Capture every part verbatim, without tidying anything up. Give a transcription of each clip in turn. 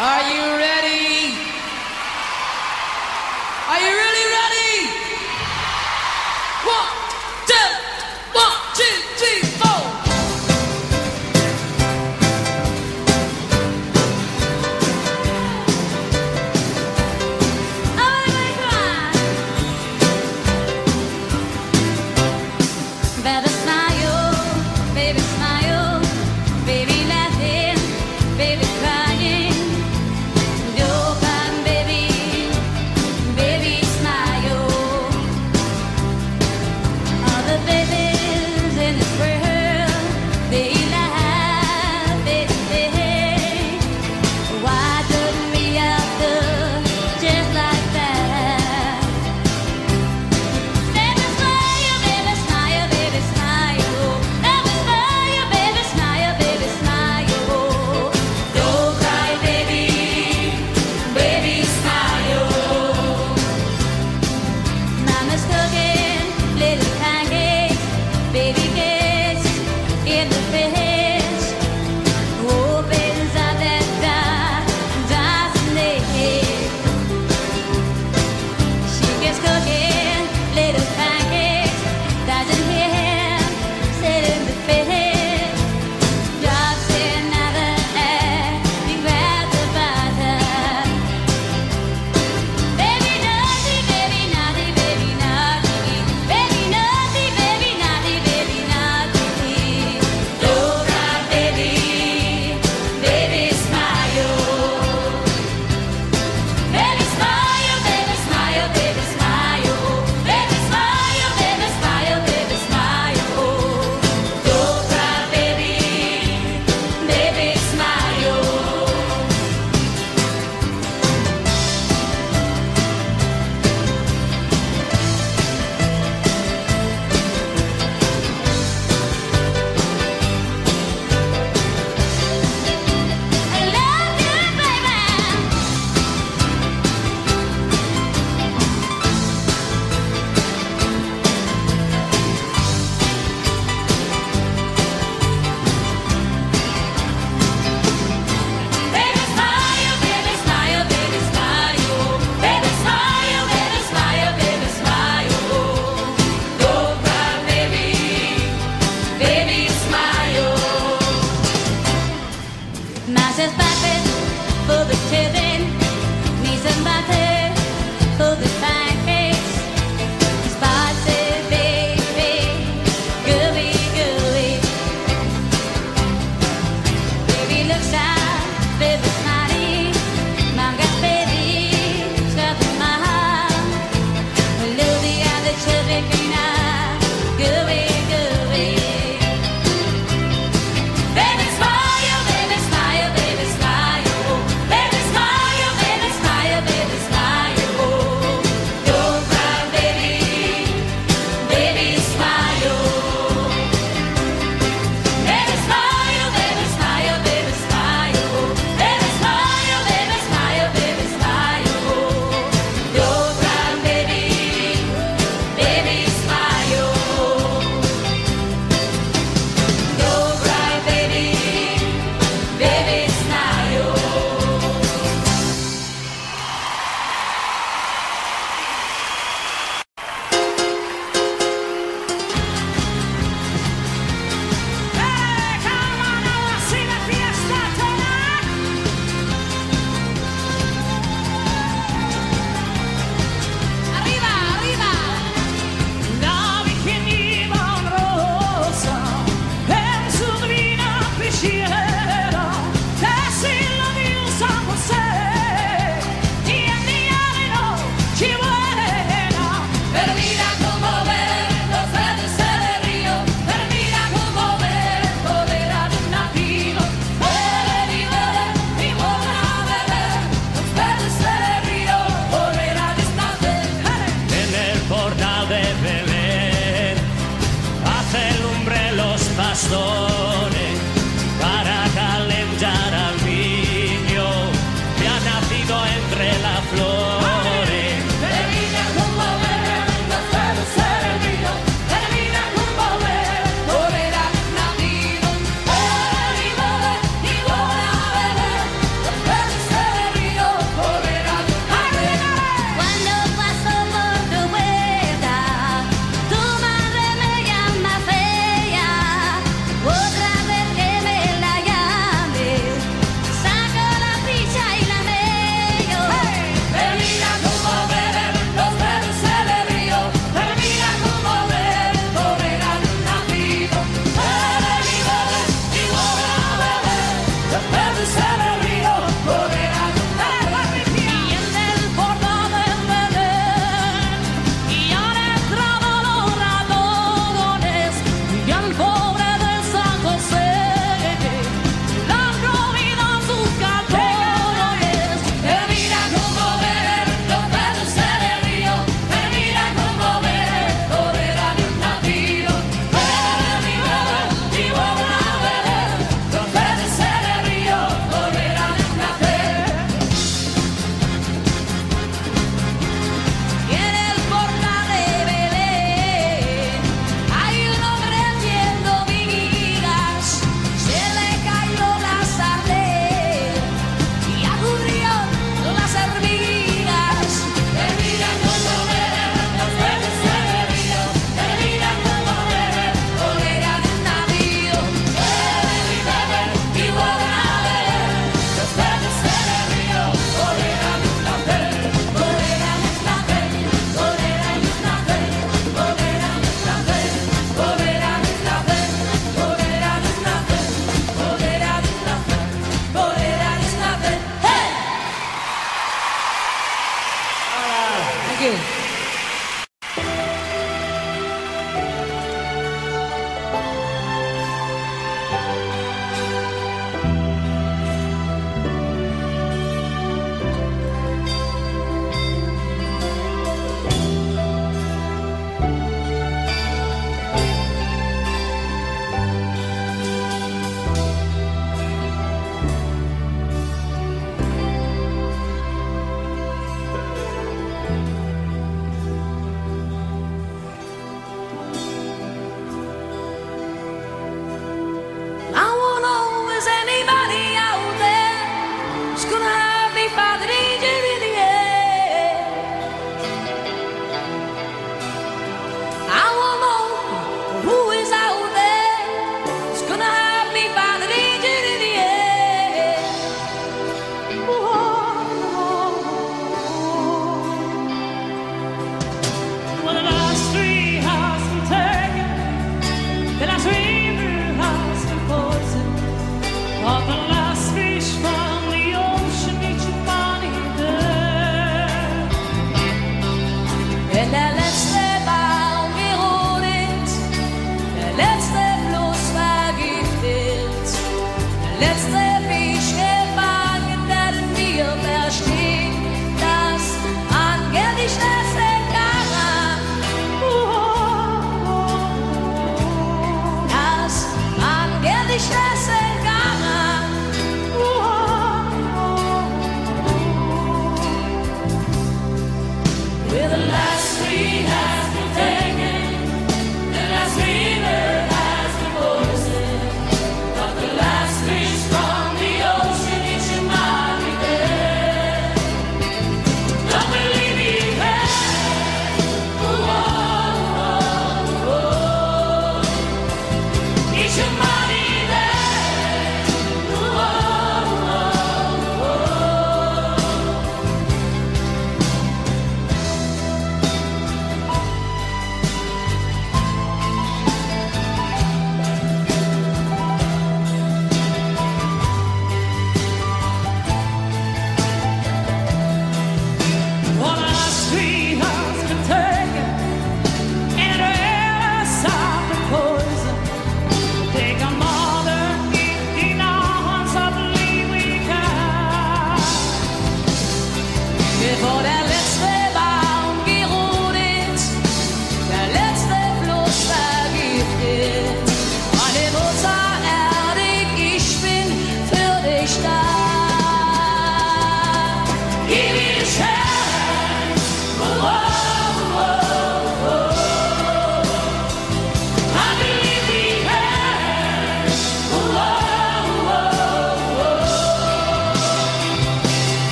Are you ready? Are you really ready? One, two, one, two, three, four. Better smile, baby smile, baby laughing, baby crying. You're fine, baby, baby smile. All the babies in this world, they laugh, they say, why don't we have love just like that? Baby smile, baby smile, baby smile. Baby smile, baby smile, baby smile. Don't cry, baby, baby smile. Mama's cooking little pancakes, baby gets in the fish. Opens up that door, doesn't it? She gets cooking little pancakes, doesn't hear him sit in the fish. Drops another egg, he grabs the butter. Baby naughty, baby naughty, baby naughty, baby naughty, baby naughty, baby naughty. Don't cry, baby, baby smile. Baby smile, baby smile, baby smile. Baby smile, baby smile, baby smile. Don't cry, baby, baby smile. I love you, baby. Baby smile, baby smile, baby smile. Baby smile, baby smile, baby smile. Don't cry, baby, baby smile. Masses butter for the children, needs some butter for the pancakes. Spicy, baby, gooey, gooey. Baby looks out, baby snotty. Mom got baby, stuck in my heart. Lily and the children clean up, gooey, gooey. Baby smile, baby smile, baby smile.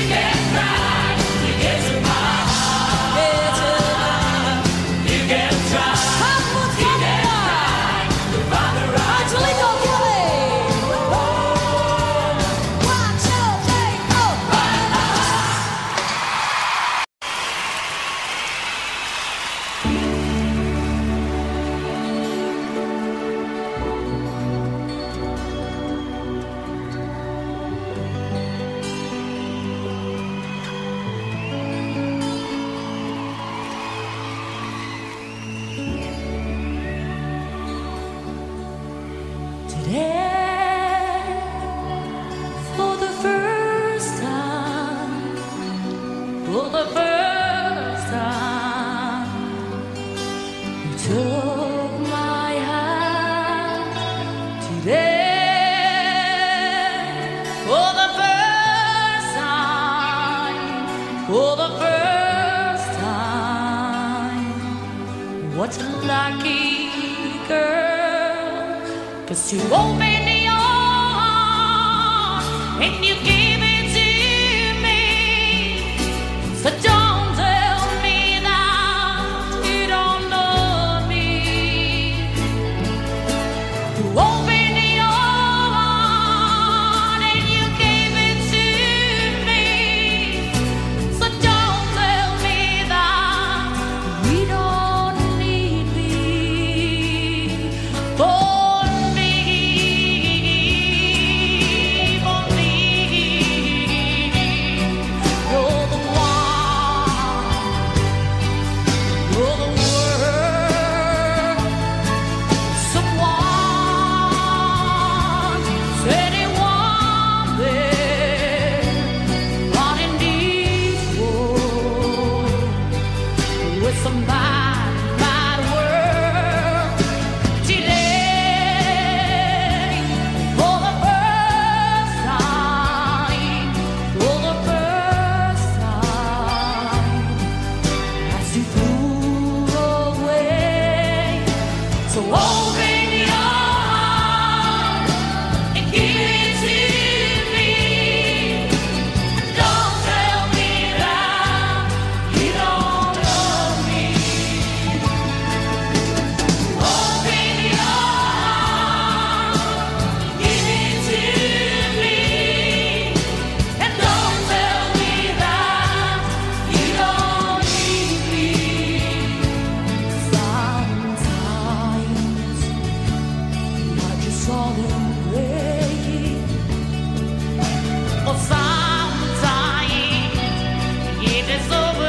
What a lucky girl, 'cause you opened your heart and you gave it to me. So don't tell me that you don't love me. You opened your heart and you gave it to me. So don't tell me that we don't need me. For me, for me, you're the one, you're the world. Someone, anyone there, not in this world, with some bad, bad world today. For the first time, for the first time, as you flew away. So open your heart and give it to me. Don't tell me that you don't love me. Open your heart, give it to me, and don't tell me that you don't need me. Sometimes I just saw them breaking, or sometimes it is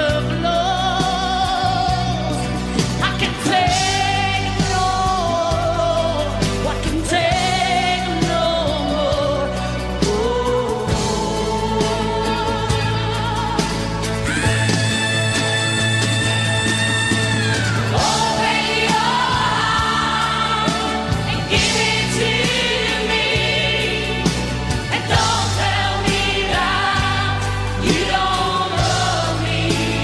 overflows. I can take no, I can take no more. Oh. Open your heart and give it to me, and don't tell me that you don't love me.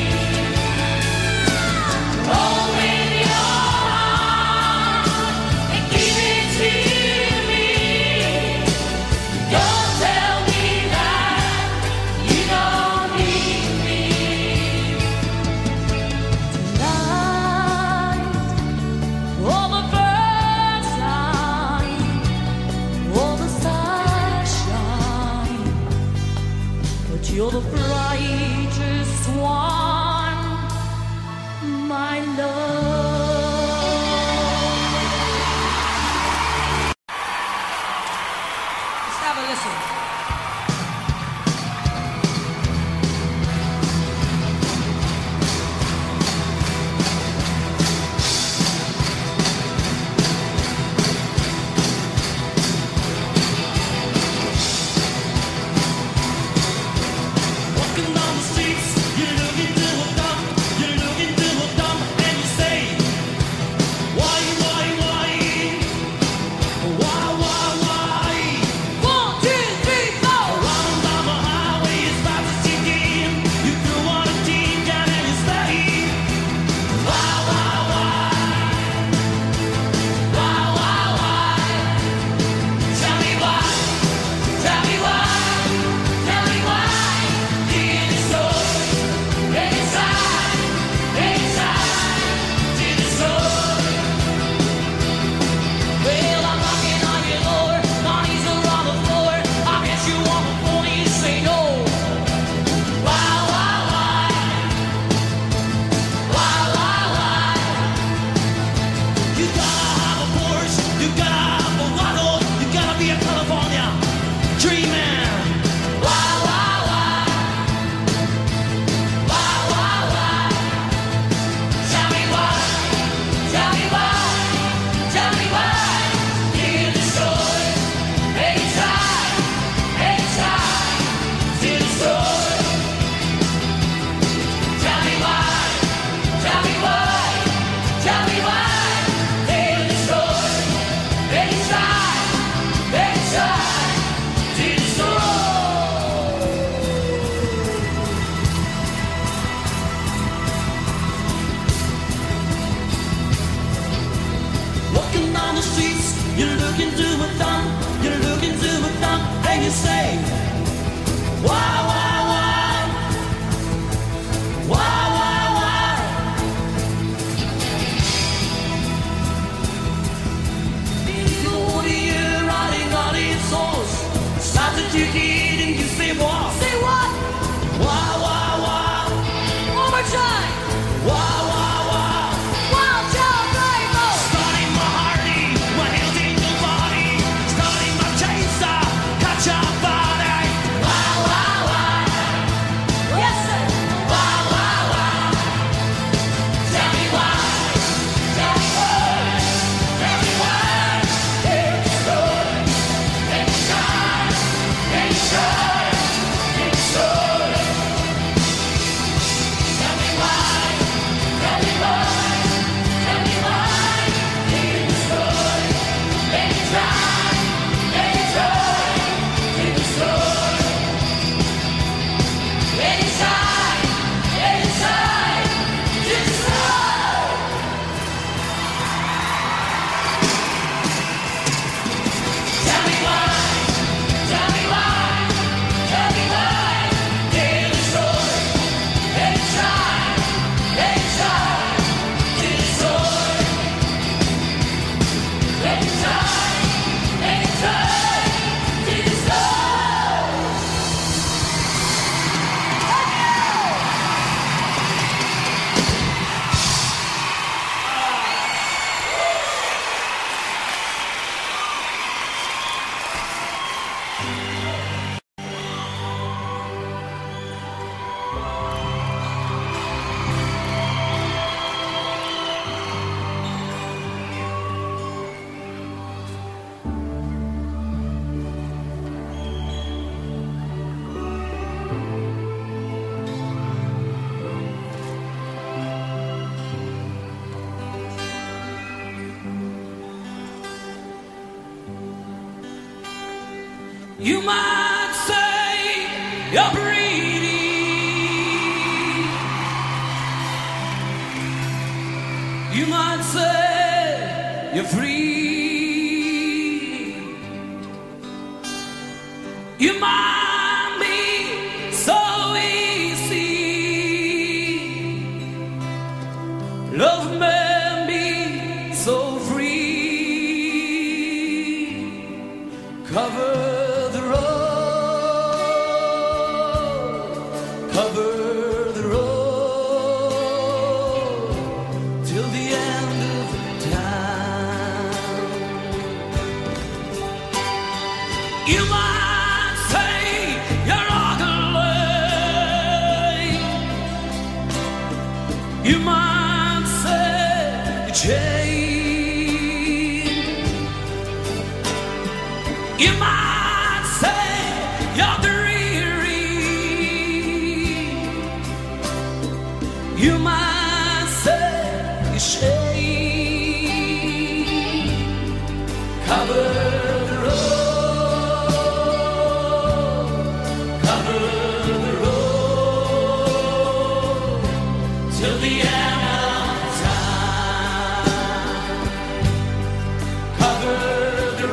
Open your heart and give it to me. Don't tell me that you don't need me. Tonight, for the first time, all the sunshine, but you're the brightest one, my love. Let's have a listen. Walking down the streets, you look into a dump, you look into a dump, and you say, You might say you're pretty. You might say you're free. You might be so easy. Love may be so free. Cover the road, cover the road till the end of time. You might say you're ugly. You might say you're changed. You might say you're dreary. You might say you're ashamed. Cover the road, cover the road till the end of time. Cover the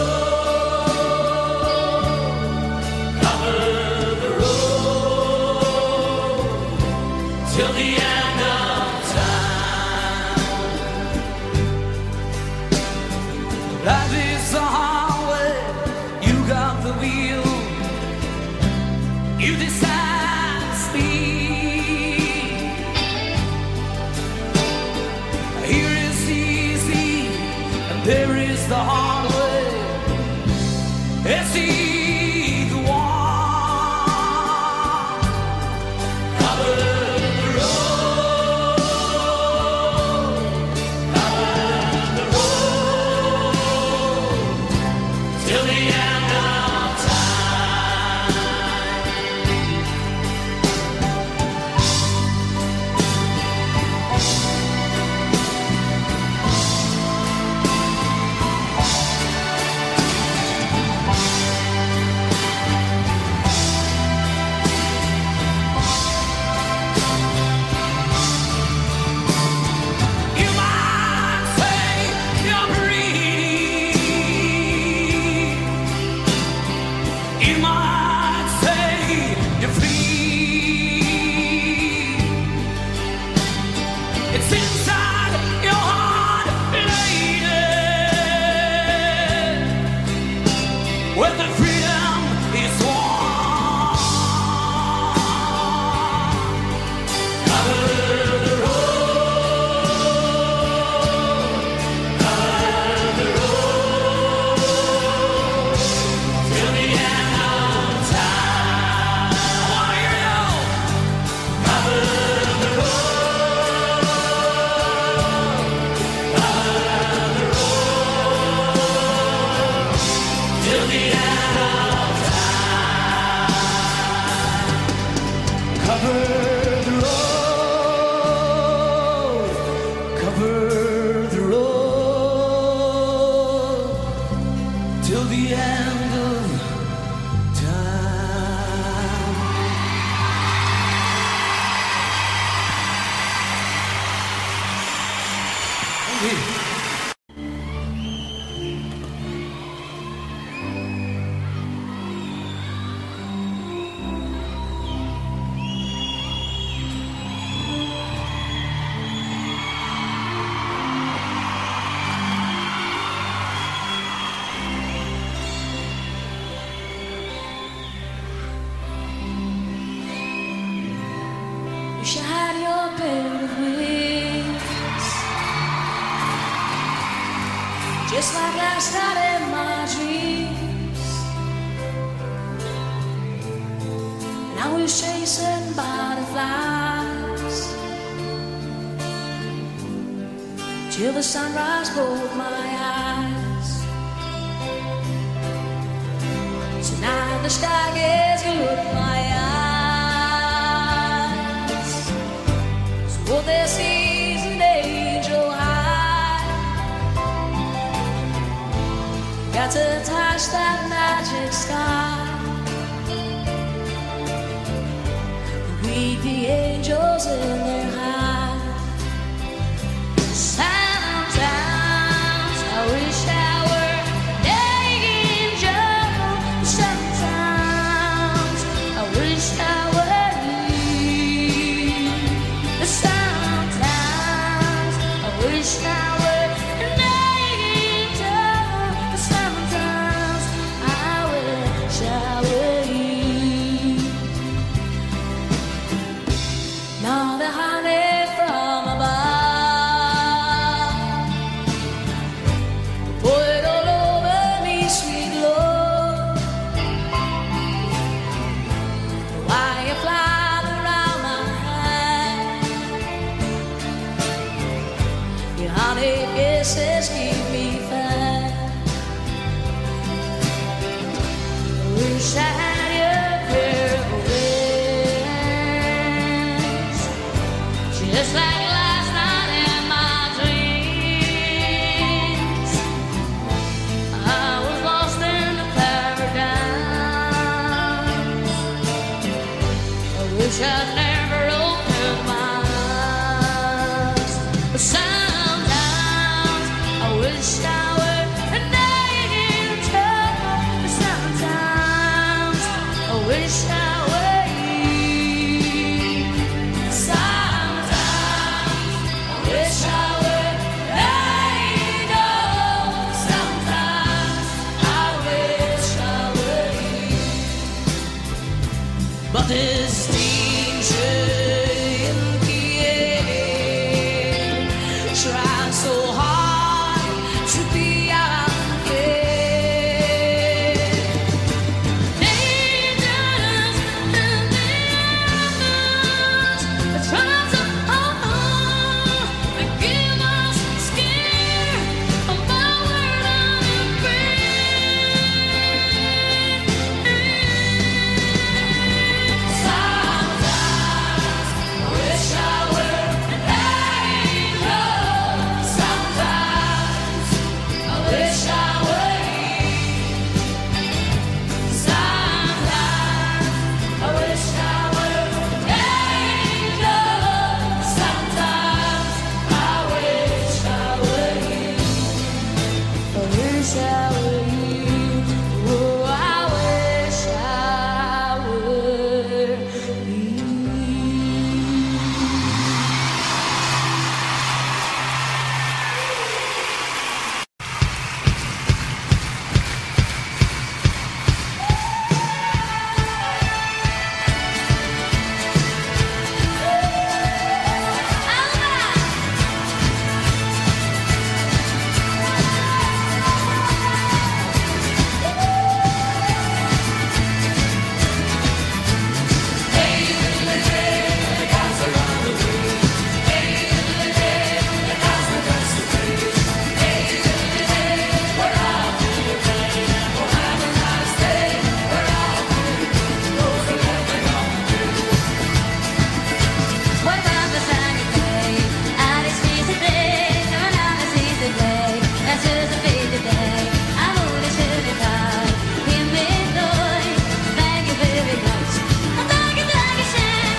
road, cover the road till the end of time. Life is a highway, you got the wheel, you decide to speed. Here is easy, and there is the hard way. It's either one. Cover the road, cover the road till the end of time. You might say you're pretty. You might say you're free. It's inside your heart, lady, where the freedom is won. Cover the road, cover the road till the end of time. I wanna hear you. Cover the road, cover the road till the end of time. Cover the road, cover the road till the end of time. Thank you. Wish I had your pair of wings, just like I started my dreams. And I was chasing butterflies till the sunrise broke my eyes. Tonight the stargaze look my eyes. So what they see is an angel high. Got to touch that magic sky. the angels in their high. Sometimes I wish I were an angel. Sometimes I wish I were you. Sometimes I wish I were an angel. Sometimes I wish I were you. Now the honey from above, pour it all over me, sweet Lord. Why you fly around my head? Your honey kisses keep me fed. I wish I had your pair of wings, just like last night in my dreams. I was lost in the paradise. I wish I'd never opened my eyes. But sometimes I wish I were an angel. But sometimes I wish I were you. Sometimes I wish I were an angel. Sometimes I wish I were you. But this danger in the air, trying so hard to be unfair. Dangerous and dangerous, they're trying so hard to give us scare about where I'm Sometimes I wish I were an angel. Sometimes I wish I were you. Sometimes I wish I were an angel. Sometimes I wish I were you. I wish I were you. Oh, I wish I were you. What about the sunny day? Alice sees the day, no one else sees the day. That's just a fade today. I'm only seventy-five. Hear me noise. Thank you very much. Oh, thank you, thank you, Sam.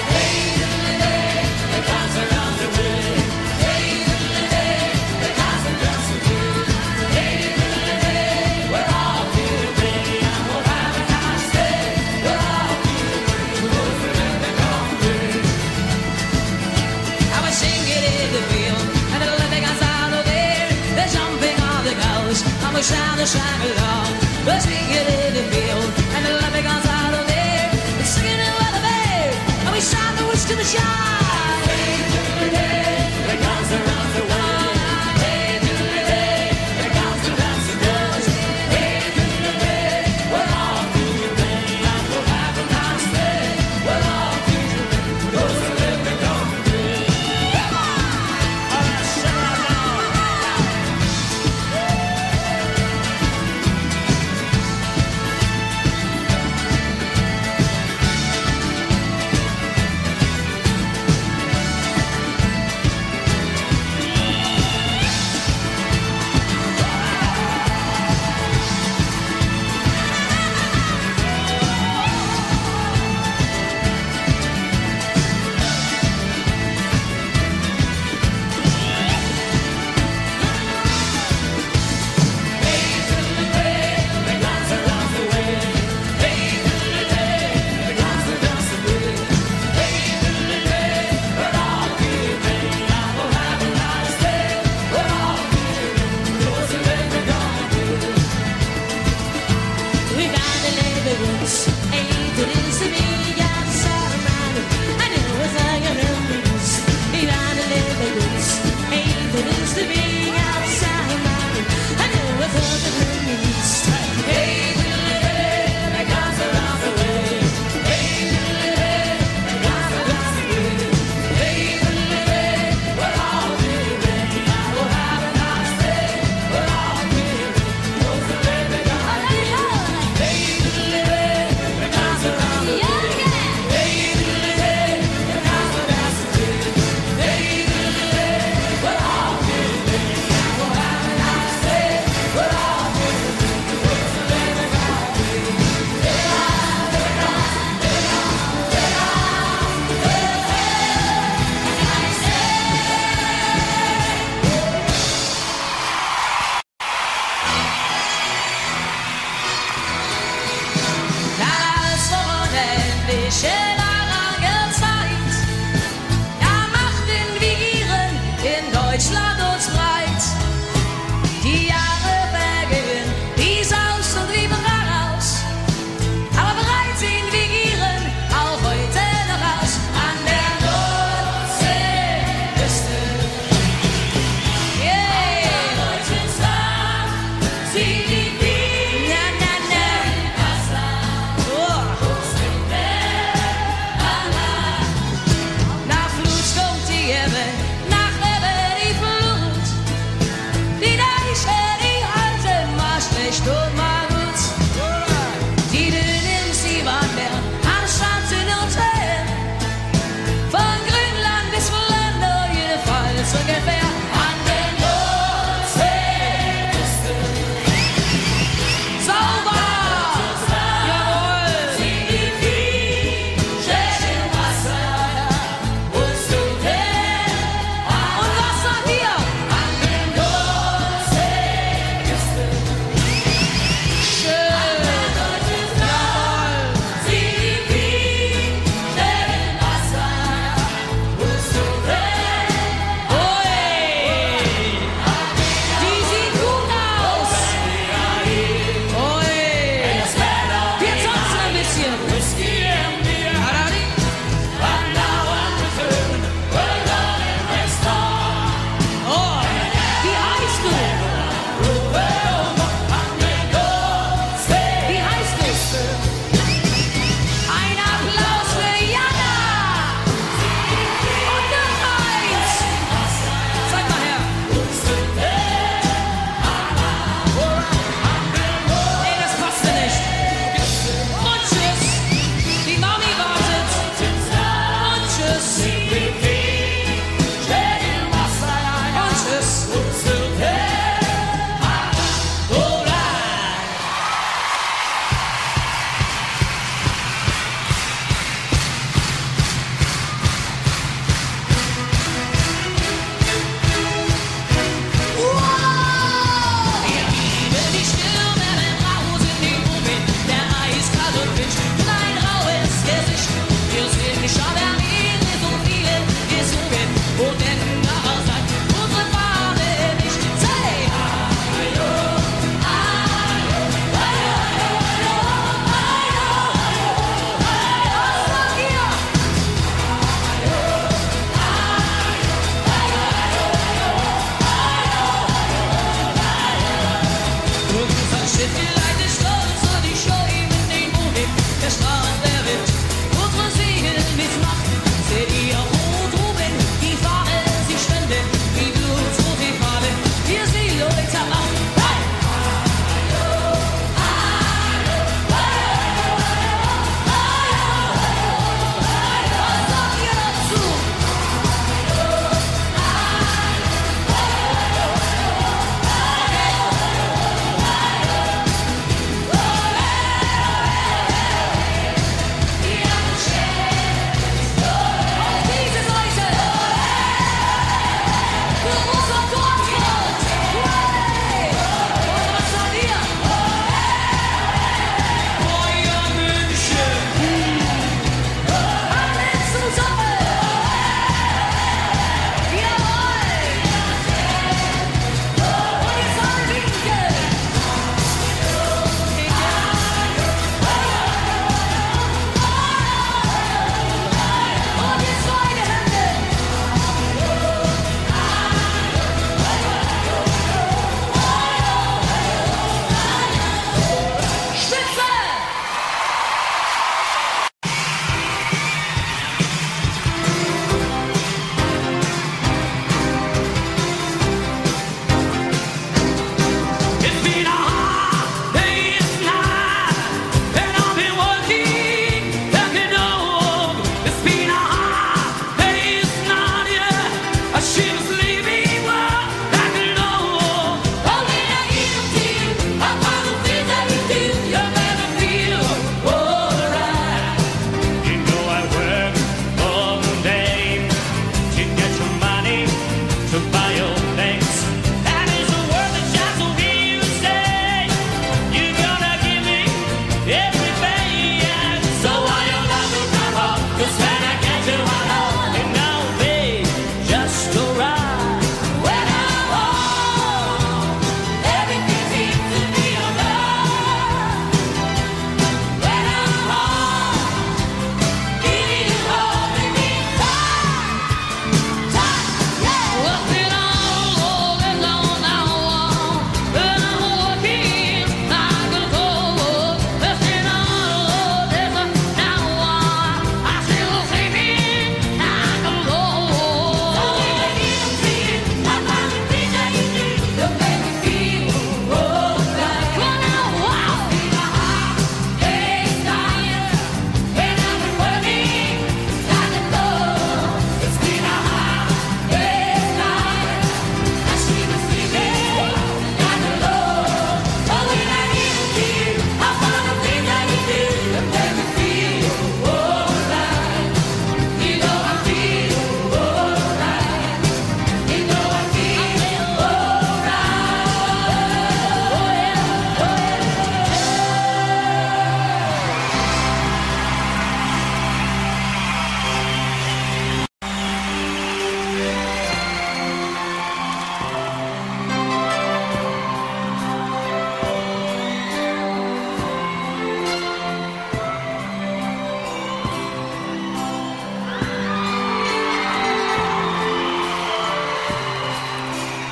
I was singing in the field, and the living guys out of there, they're jumping on the couch. I was trying to shine along. We're singing in the field, and the living guys out of there, they're singing it with a bear. And we shine the woods to the shine. There comes the round the way. There comes the dancing girls. We're all feeling ready, and we'll have a nice day. We're all feeling ready, those are living on the day. All right, sing along.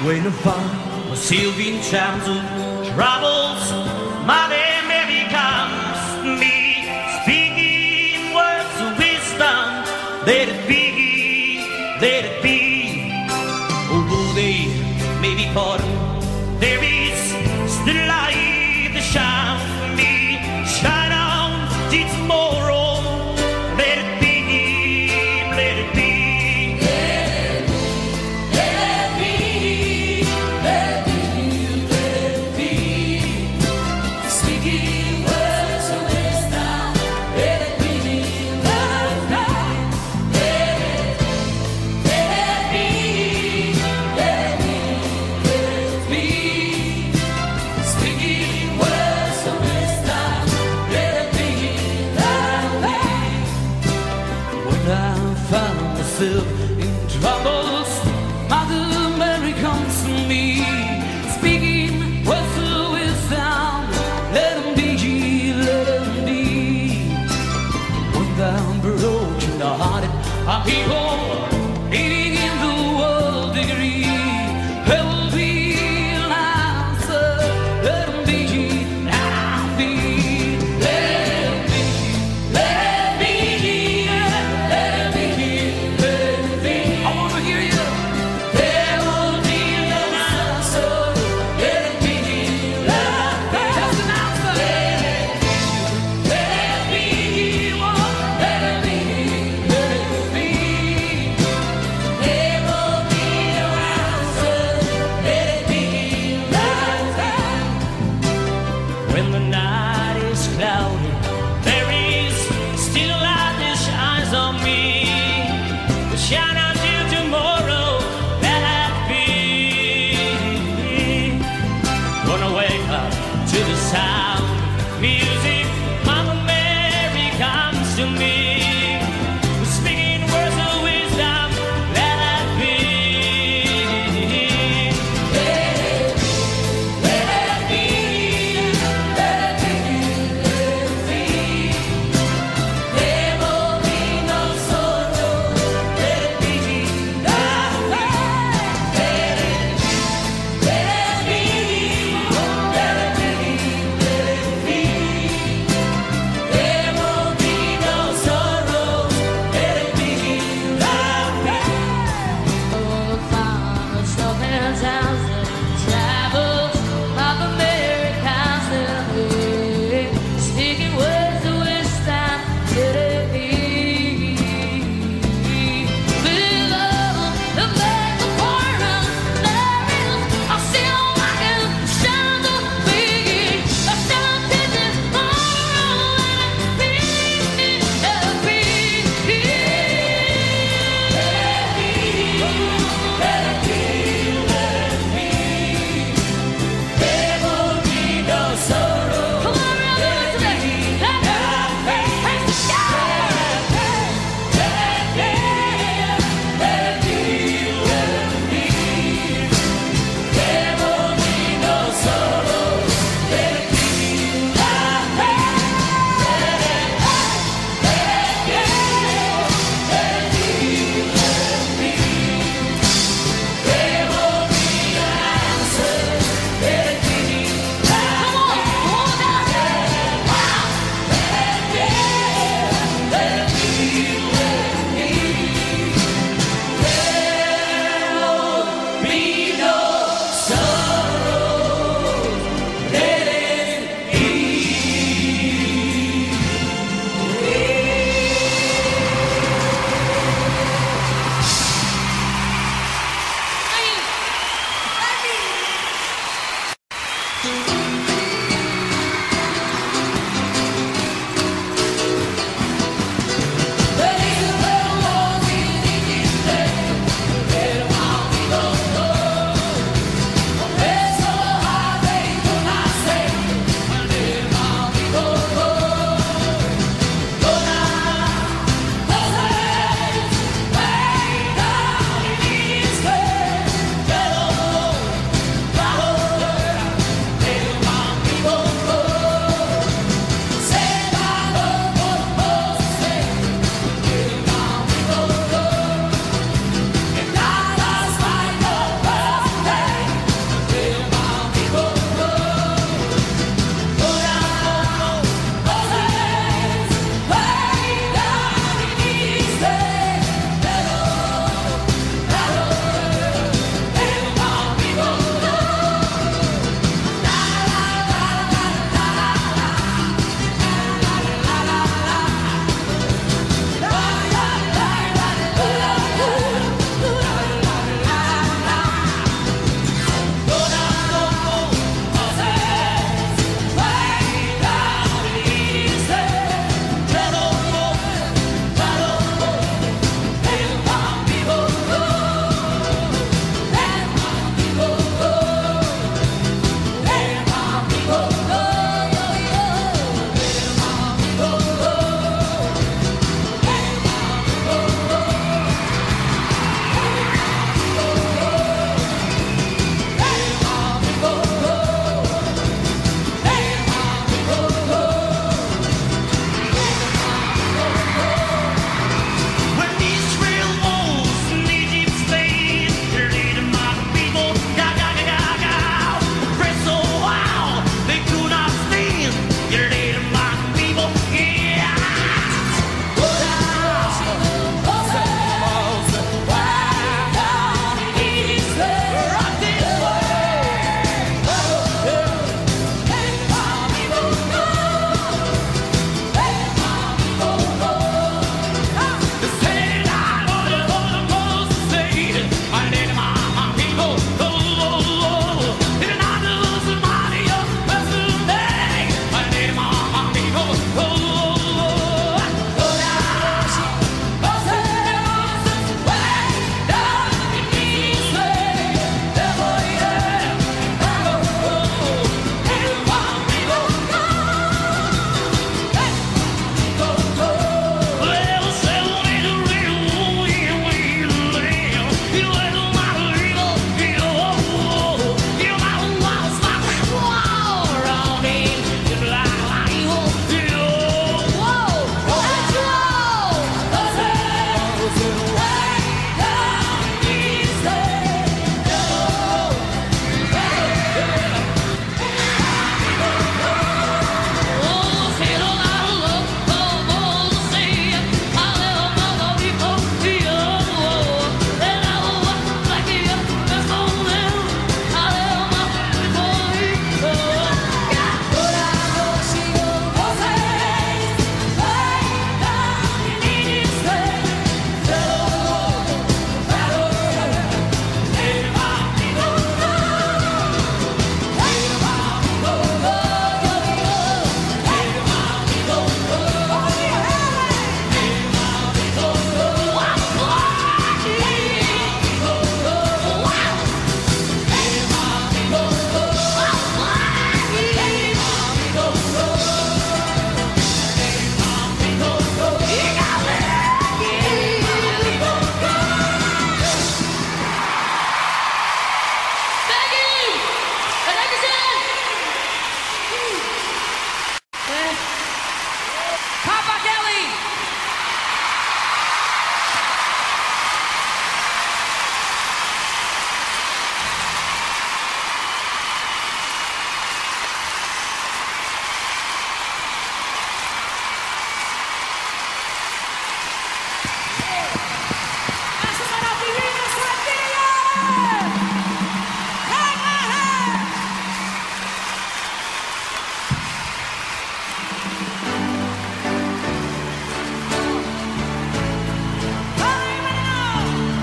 When I find myself in times of troubles, Mother Mary comes to me, speaking words of wisdom. Let it be, let it be. Although they may be pardoned, there is still a light that shines for me. Shine on till tomorrow. Let it be, let it be. In troubles, Mother Mary comes to me, speaking words of wisdom. Let them be, let them be. When thou broken hearted are people living in the world degree, there will be an answer. Let them be, let them be. When the night is cloudy, there is still a light that shines on me. To shine until tomorrow, let it be. Gonna wake up to the sound of music. Mama Mary comes to me, speaking words of wisdom. Let it be. Let it be.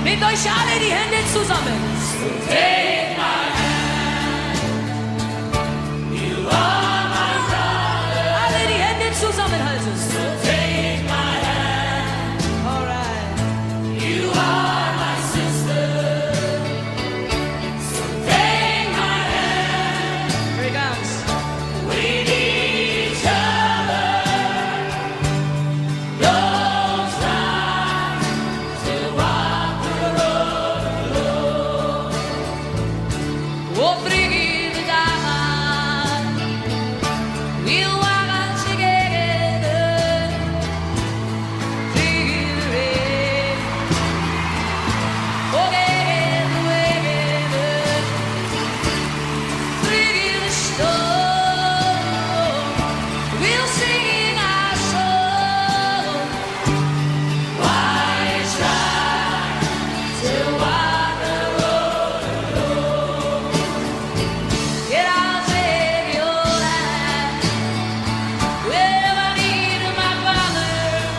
Nehmt euch alle die Hände zusammen. Take my hand. You are my brother. Alle die Hände zusammenhalten. So take my hand. All right. You are my sister. So take my hand. Here it comes. We need each other. Those times to walk the road alone. Oh, bring the diamond. We'll walk out together. Through the rain. Together, together. Through the storm. We'll sing our song. Why try to walk the road alone? Yet I'll take your hand. Well, I need my brother.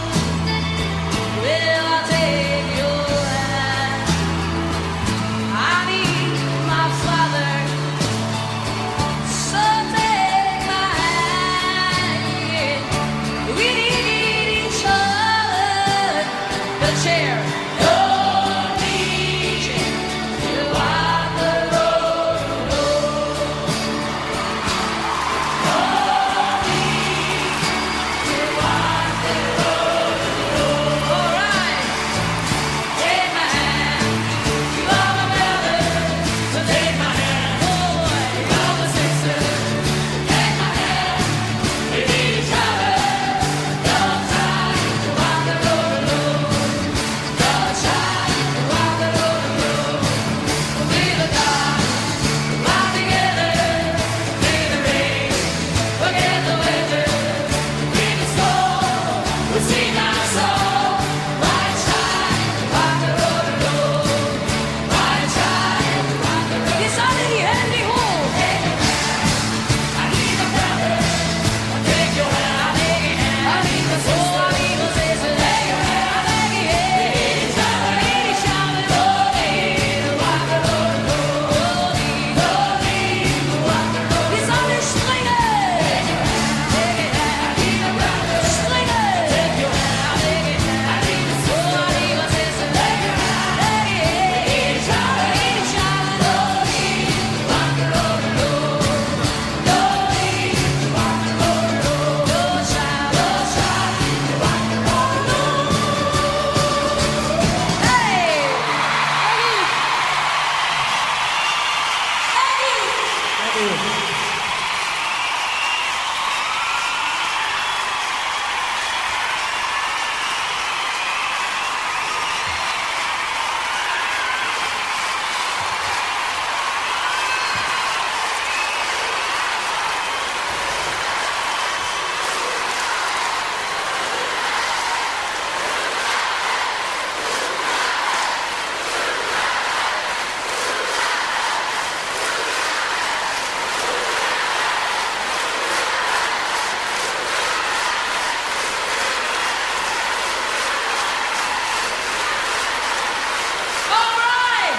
Well, I'll take your hand. I need my father. So take my hand. We need each other. The chair. Don't need to walk the road alone. Don't need to walk the road alone. All right. Take my hand. You are my brother. So take my hand. You are my sister. Take my hand. We need each other. Don't try to walk the road alone. Don't try to walk the road alone. We the dark, walk together. Through the rain, forget the weather. Through the storm, we sing our song. Why try to walk the road alone? Why try to walk the road? Jetzt alle die Hände hoch. I need a brother. I'll take your hand. I'll take your hand. I need a sister. Oh, amigos, ese Take your hand. I beg you, hey. Each other. Need each other. Don't need to walk the road alone. Don't need to walk the road Wir sollen springen. I need a brother. Springen. Take your hand. I need a sister. Oh, amigos, ese Take your hand. Hey, hey. Each other. Need each other. Don't need to walk the road alone. Don't need to walk the road alone. Don't try, Don't try to walk the road alone. Hey. All right.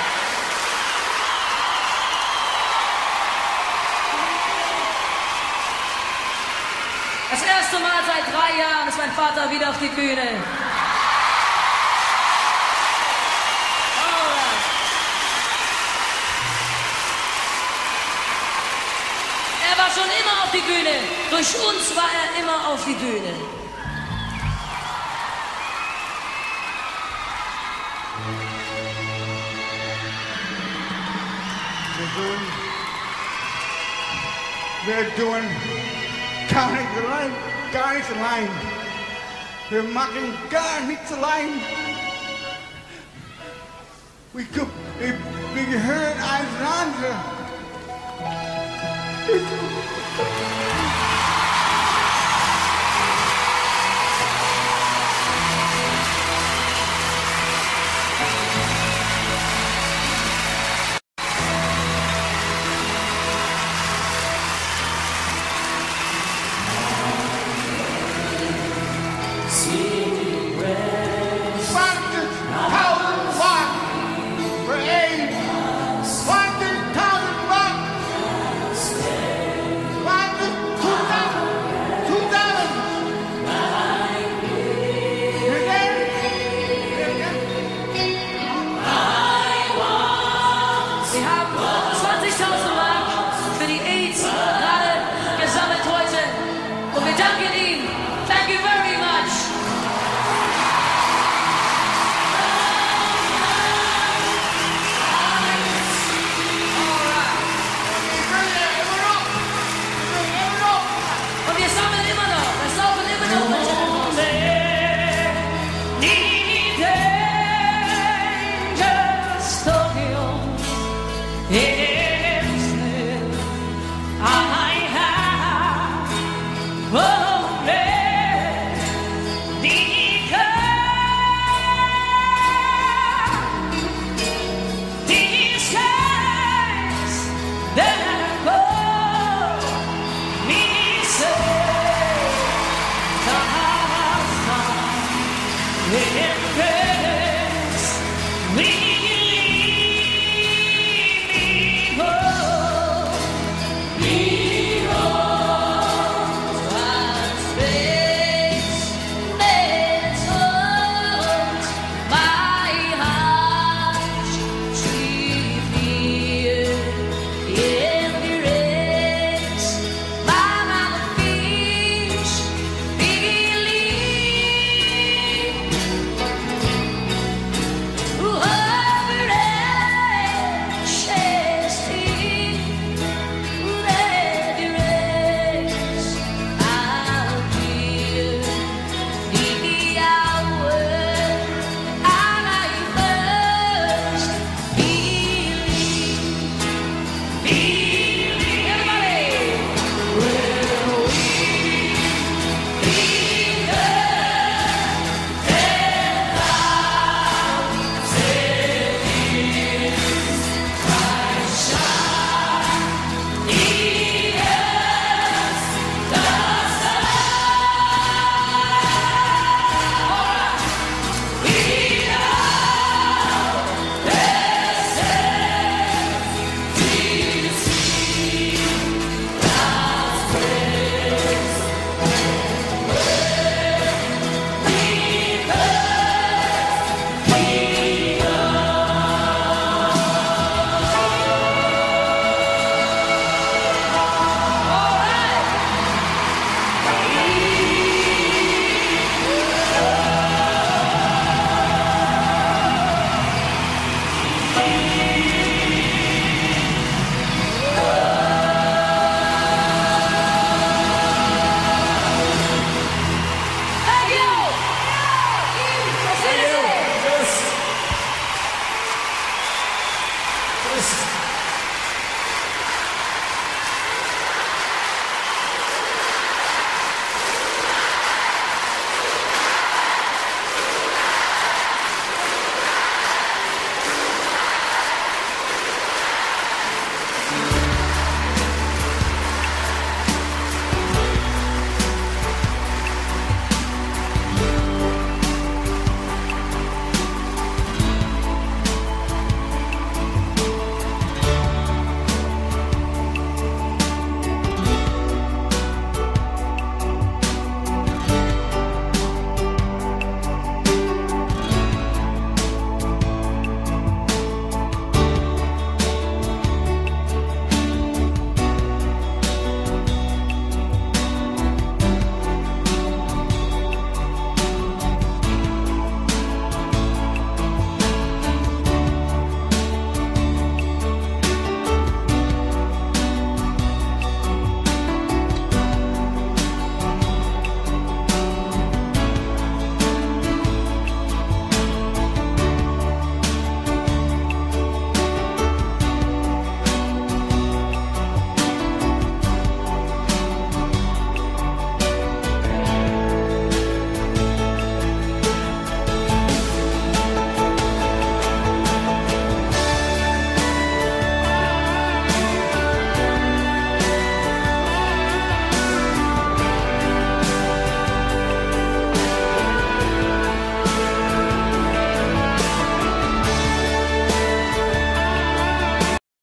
Das erste Mal seit drei Jahren ist mein Vater wieder auf die Bühne. Alright. Er war schon immer auf die Bühne. Durch uns war er immer auf die Bühne. They're doing gar nichts allein, gar nichts allein. Wir machen gar nichts allein. Wir, wir, wir gehören einander. Secret zwanzigtausend Watt. Bye.